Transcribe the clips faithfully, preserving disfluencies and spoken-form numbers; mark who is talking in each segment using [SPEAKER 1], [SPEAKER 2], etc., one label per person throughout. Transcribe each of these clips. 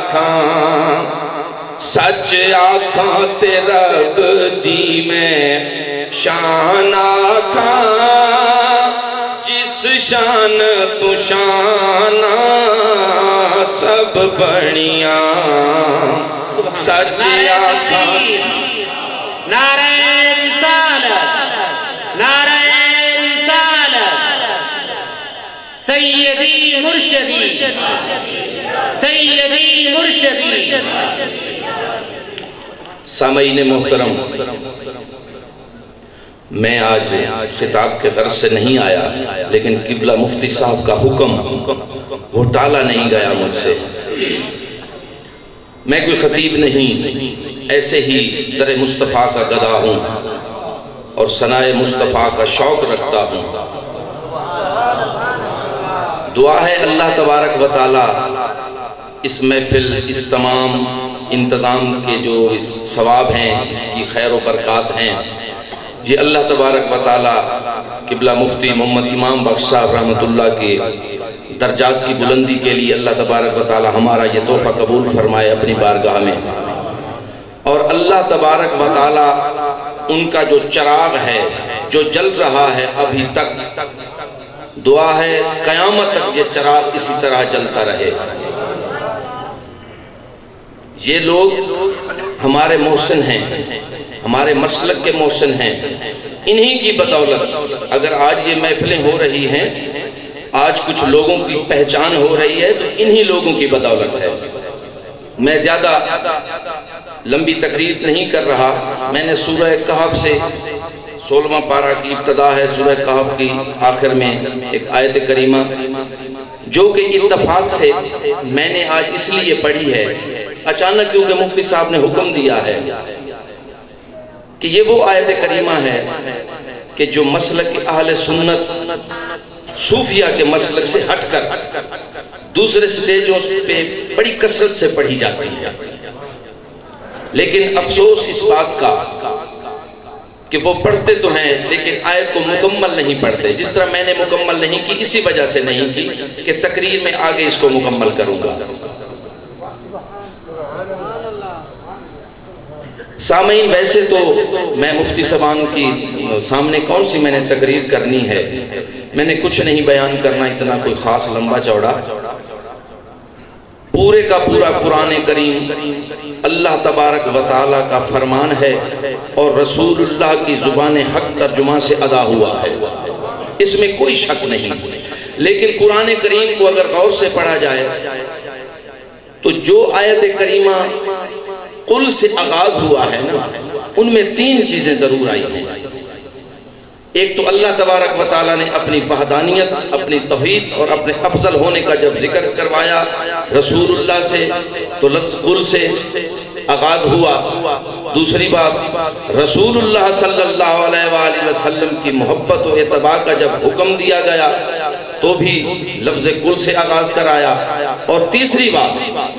[SPEAKER 1] آکھاں سچ آکھاں تے رب دی میں شان آکھاں جس شان تو شان سب بڑیاں سچ آکھاں
[SPEAKER 2] نعرہ رسالت نعرہ رسالت سیدی مرشدی سیدی مرشدی
[SPEAKER 1] سامعین محترم، میں آج خطاب کے غرض سے نہیں آیا، لیکن قبلہ مفتی صاحب کا حکم وہ ٹالا نہیں گیا مجھ سے۔ میں کوئی خطیب نہیں، ایسے ہی در مصطفیٰ کا گدا ہوں اور ثناء مصطفیٰ کا شوق رکھتا ہوں۔ دعا ہے اللہ تبارک و تعالی اس محفل، اس تمام انتظام کے جو ثواب ہیں، اس کی خیر و برکات ہیں، یہ اللہ تبارک و تعالی قبلہ مفتی محمد امام بخش صاحب رحمت اللہ کے درجات کی بلندی کے لیے اللہ تبارک و تعالی ہمارا یہ تحفہ قبول فرمائے اپنی بارگاہ میں، اور اللہ تبارک و تعالی ان کا جو چراغ ہے جو جل رہا ہے ابھی تک، دعا ہے قیامت تک یہ چراغ اسی طرح جلتا رہے۔ یہ لوگ ہمارے محسن ہیں، ہمارے مسلک کے محسن ہیں، انہی کی بدولت اگر آج یہ محفلیں ہو رہی ہیں، آج کچھ لوگوں کی پہچان ہو رہی ہے، تو انہی لوگوں کی بدولت ہے۔ میں زیادہ لمبی تقریر نہیں کر رہا، میں نے سورہ کہف سے سولہواں پارہ کی ابتدا ہے، سورہ کہف کی آخر میں ایک آیت کریمہ جو کہ اتفاق سے میں نے آج اس لیے پڑھی ہے، اچانک کیونکہ مفتی صاحب نے حکم دیا ہے کہ یہ وہ آیت کریمہ ہے کہ جو مسلک اہل سنت صوفیہ کے مسلک سے ہٹ کر دوسرے سٹیجوں پہ بڑی کثرت سے پڑھی جاتی ہے، لیکن افسوس اس بات کا کہ وہ پڑھتے تو ہیں لیکن آیت کو مکمل نہیں پڑھتے۔ جس طرح میں نے مکمل نہیں کی، اسی وجہ سے نہیں کی کہ تقریر میں آگے اس کو مکمل کروں گا۔ سامعین، ویسے تو میں مفتی صاحبان کی سامنے کون سی میں نے تقریر کرنی ہے، میں نے کچھ نہیں بیان کرنا اتنا کوئی خاص لمبا چوڑا، پورے کا پورا قرآن کریم اللہ تبارک و تعالیٰ کا فرمان ہے اور رسول اللہ کی زبان حق ترجمہ سے ادا ہوا ہے، اس میں کوئی شک نہیں۔ لیکن قرآن کریم کو اگر غور سے پڑھا جائے تو جو آیت کریمہ قل سے آغاز ہوا ہے نا، ان میں تین چیزیں ضرور آئی ہیں۔ ایک تو اللہ تبارک و تعالیٰ نے اپنی وحدانیت، اپنی توحید اور اپنے افضل ہونے کا جب ذکر کروایا رسول اللہ سے تو لفظ قل سے آغاز ہوا۔ دوسری بات، رسول اللہ صلی اللہ علیہ وآلہ وسلم کی محبت و اتباع کا جب حکم دیا گیا تو بھی لفظ قل سے آغاز کرایا۔ اور تیسری بات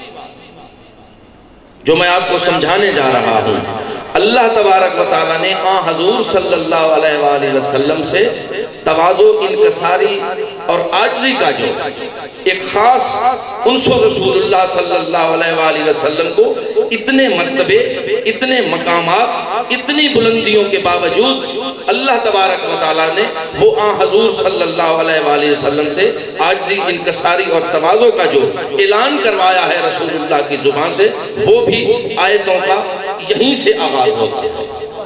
[SPEAKER 1] جو میں آپ کو سمجھانے جا رہا ہوں، اللہ تبارک و تعالیٰ نے آن حضور صلی اللہ علیہ وآلہ وسلم سے تواضع، انکساری اور عاجزی کا جو ایک خاص عنصر رسول اللہ صلی اللہ علیہ وآلہ وسلم کو اتنے مرتبے، اتنے مقامات، اتنی بلندیوں کے باوجود اللہ تبارک و تعالیٰ نے وہ آن حضور صلی اللہ علیہ وآلہ وسلم سے عاجزی، انکساری اور تواضع کا جو اعلان کروایا ہے رسول اللہ کی زبان سے، وہ بھی آیتوں کا یہیں سے آغاز ہوتا ہے۔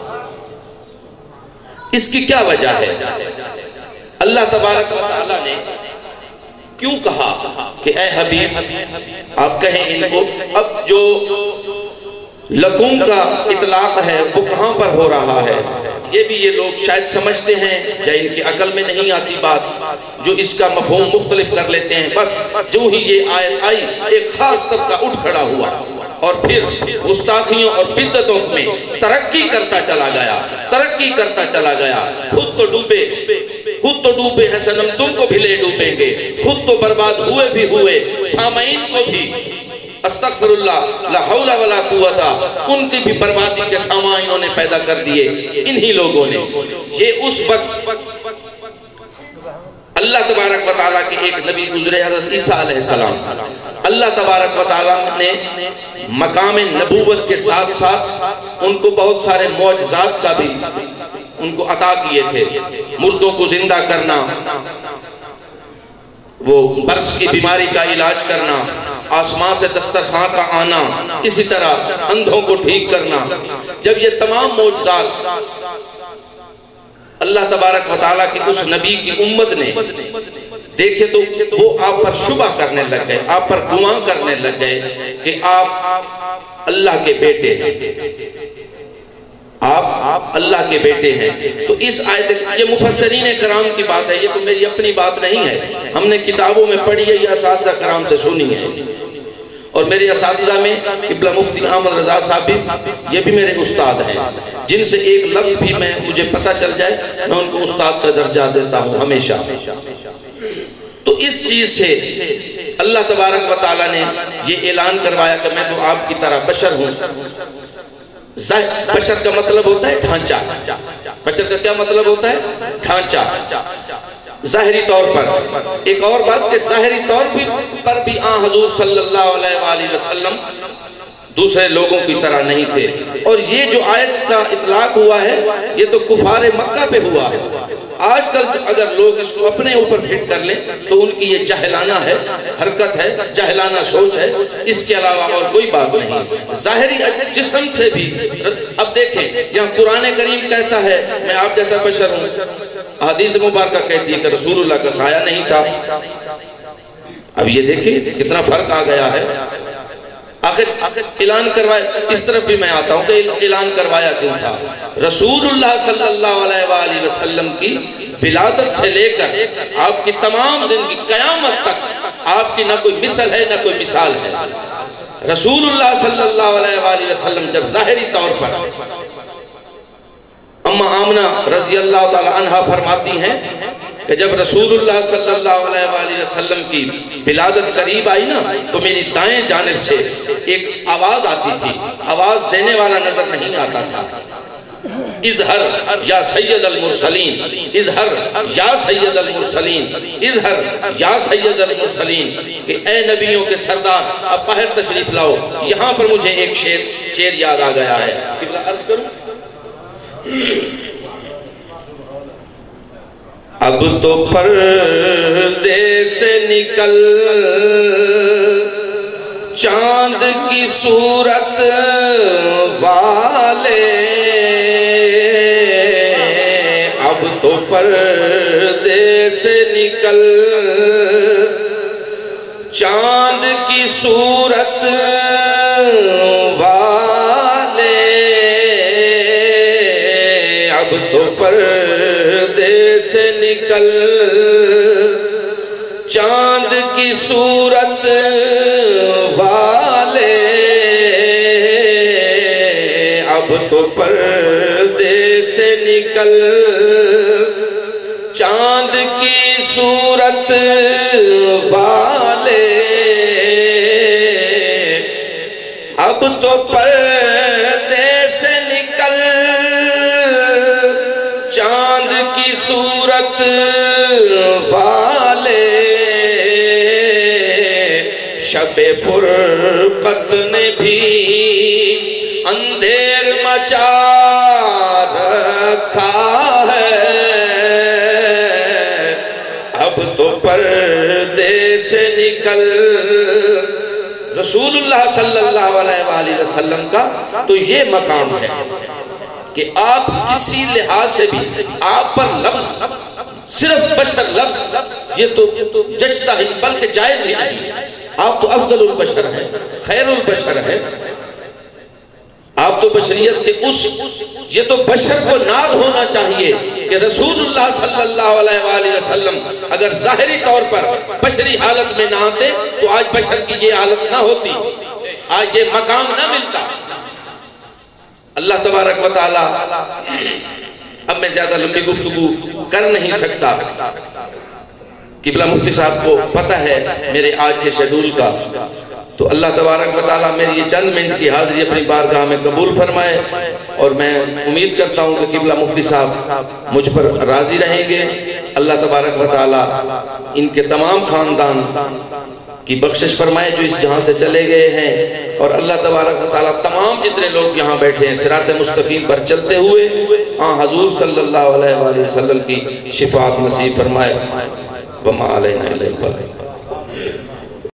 [SPEAKER 1] اس کی کیا وجہ ہے؟ اللہ تبارک و تعالیٰ نے کیوں کہا کہ اے حبیب آپ کہیں ان کو؟ اب جو لکم کا اطلاق ہے وہ کہاں پر ہو رہا ہے؟ یہ بھی یہ لوگ شاید سمجھتے ہیں یا ان کی عقل میں نہیں آتی بات، جو اس کا مفہوم مختلف کر لیتے ہیں۔ بس جو ہی یہ آیت آئی ایک خاص طبقہ اٹھ کھڑا ہوا اور پھر گستاخیوں اور بدعتوں میں ترقی کرتا چلا گیا، ترقی کرتا چلا گیا۔ خود تو ڈوبے خود تو ڈوبے ہیں صنم، تم کو بھی لے ڈوبیں گے، خود تو برباد ہوئے بھی ہوئے، سامعین کو بھی استغفر اللہ لا حول ولا قوت، ان کی بھی بربادی کے سامان انہوں نے پیدا کر دیے انہی لوگوں نے۔ یہ اس وقت اللہ تبارک و تعالیٰ کے ایک نبی گزرے حضرت عیسیٰ علیہ السلام. اللہ تبارک و تعالیٰ نے مقام نبوت کے ساتھ ساتھ ان کو بہت سارے معجزات کا بھی ان کو عطا کیے تھے. مردوں کو زندہ کرنا، وہ برس کی بیماری کا علاج کرنا، آسمان سے دسترخوان کا آنا، اسی طرح اندھوں کو ٹھیک کرنا. جب یہ تمام معجزات اللہ تبارک و تعالیٰ کے اس نبی کی امت نے دیکھے تو وہ آپ پر شبہ کرنے لگ گئے، آپ پر گمان کرنے لگ گئے کہ آپ اللہ کے بیٹے ہیں، آپ اللہ کے بیٹے ہیں. تو اس آیت، یہ مفسرین کرام کی بات ہے، یہ تو میری اپنی بات نہیں ہے، ہم نے کتابوں میں پڑھی ہے، یہ اساتذہ کرام سے سنی ہے. اور میرے اساتذہ میں قبلہ مفتی احمد رضا صاحب بھی، یہ بھی میرے استاد ہیں، جن سے ایک لفظ بھی میں مجھے پتہ چل جائے میں ان کو استاد کا درجہ دیتا ہوں ہمیشہ. تو اس چیز سے اللہ تبارک و تعالیٰ نے یہ اعلان کروایا کہ میں تو آپ کی طرح بشر ہوں. بشر کا مطلب ہوتا ہے ڈھانچہ. بشر کا کیا مطلب ہوتا ہے؟ ڈھانچہ. ظاہری طور پر ایک اور بات کہ ظاہری طور پر بھی آن حضور صلی اللہ علیہ وآلہ وسلم دوسرے لوگوں کی طرح نہیں تھے. اور یہ جو آیت کا اطلاق ہوا ہے یہ تو کفار مکہ پہ ہوا ہے. آج کل اگر لوگ اس کو اپنے اوپر فٹ کر لیں تو ان کی یہ جاہلانہ ہے، حرکت ہے، جاہلانہ سوچ ہے، اس کے علاوہ اور کوئی بات نہیں. ظاہری جسم سے بھی اب دیکھیں، یہاں قرآن کریم کہتا ہے میں آپ جیسا بشر ہوں، حدیث مبارکہ کہتی ہے کہ رسول اللہ کا سایہ نہیں تھا. اب یہ دیکھیں کتنا فرق آ گیا ہے. آخر اعلان کروایا، اس طرف بھی میں آتا ہوں کہ اعلان کروایا کیوں تھا؟ رسول اللہ صلی اللہ علیہ وآلہ وسلم کی ولادت سے لے کر آپ کی تمام زندگی قیامت تک آپ کی نہ کوئی مثل ہے نہ کوئی مثال ہے. رسول اللہ صلی اللہ علیہ وآلہ وسلم جب ظاہری طور پر، اما آمنہ رضی اللہ تعالی عنہ فرماتی ہیں کہ جب رسول اللہ صلی اللہ علیہ وآلہ وسلم کی ولادت قریب آئی نا تو میری دائیں جانب سے ایک آواز آتی تھی. آواز دینے والا نظر نہیں آتا تھا. اظہر یا سید المرسلین، اظہر یا سید المرسلین، اظہر یا سید المرسلین، کہ اے نبیوں کے سردار اب باہر تشریف لاؤ. یہاں پر مجھے ایک شعر شعر یاد آ گیا ہے، قبلہ عرض کروں. اب تو پردے سے نکل چاند کی صورت والے، اب تو پردے سے نکل چاند کی صورت والے، اب تو پردے سے نکل چاند کی صورت والے، اب تو پردے سے نکل چاند کی صورت والے، اب تو پردے سے نکل چاند کی صورت والے، شب فرقت نے بھی اندھیر مچا رکھا ہے، اب تو پردے سے نکل. رسول اللہ صلی اللہ علیہ وآلہ وسلم کا تو یہ مقام ہے کہ آپ کسی لحاظ سے بھی آپ پر لفظ صرف بشر لفظ یہ تو جچتا ہے بلکہ جائز ہی نہیں. آپ تو افضل البشر ہیں، خیر البشر ہیں. آپ تو بشریت کے اس یہ تو بشر کو ناز ہونا چاہیے کہ رسول اللہ صلی اللہ علیہ وآلہ وسلم اگر ظاہری طور پر بشری حالت میں نہ آتے تو آج بشر کی یہ حالت نہ ہوتی، آج یہ مقام نہ ملتا. اللہ تبارک و تعالی، اب میں زیادہ لمبی گفتگو کر نہیں سکتا، قبلہ مفتی صاحب کو پتہ ہے میرے آج کے شیڈول کا، تو اللہ تبارک و تعالی میری یہ چند منٹ کی حاضری اپنی بارگاہ میں قبول فرمائے اور میں امید کرتا ہوں کہ قبلہ مفتی صاحب مجھ پر راضی رہیں گے۔ اللہ تبارک و تعالی ان کے تمام خاندان کی بخشش فرمائے جو اس جہاں سے چلے گئے ہیں، اور اللہ تبارک و تعالی تمام جتنے لوگ یہاں بیٹھے ہیں صراط مستقیم پر چلتے ہوئے آن حضور صلی اللہ علیہ وآلہ وسلم کی شفاعت نصیب فرمائے۔ وما علینا الا البلاغ۔